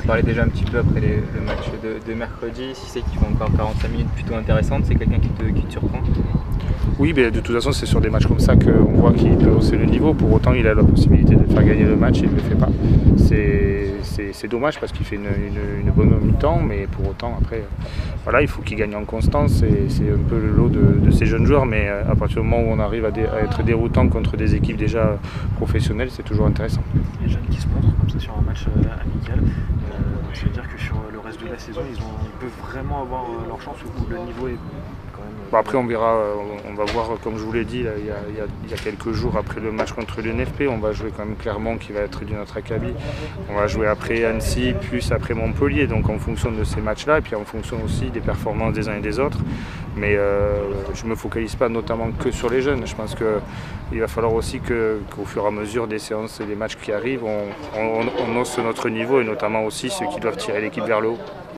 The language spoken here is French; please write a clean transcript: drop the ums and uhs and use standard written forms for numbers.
parlé déjà un petit peu après le match de mercredi. Si c'est qu'ils font encore 45 minutes plutôt intéressantes, c'est quelqu'un qui te surprend? Oui, mais de toute façon, c'est sur des matchs comme ça qu'on voit qu'il peut hausser le niveau. Pour autant, il a la possibilité de faire gagner le match et il ne le fait pas. C'est dommage parce qu'il fait une bonne mi-temps, mais pour autant, après, voilà, il faut qu'il gagne en constance. C'est un peu le lot de ces jeunes joueurs, mais à partir du moment où on arrive à être déroutant contre des équipes déjà professionnelles, c'est toujours intéressant. Les jeunes qui se montrent comme ça sur un match amical, ça veut dire que sur le reste de la saison, ils peuvent vraiment avoir leur chance où le niveau est quand même... Bon, après on verra, on va voir, comme je vous l'ai dit, là, il y a quelques jours après le match contre l'UNFP, on va jouer quand même Clermont qui va être du notre acabit. On va jouer après Annecy, plus après Montpellier, donc en fonction de ces matchs-là, et puis en fonction aussi des performances des uns et des autres. Mais je ne me focalise pas notamment que sur les jeunes. Je pense qu'il va falloir aussi qu'au fur et à mesure des séances et des matchs qui arrivent, on hausse notre niveau, et notamment aussi ceux qui doivent tirer l'équipe vers le haut.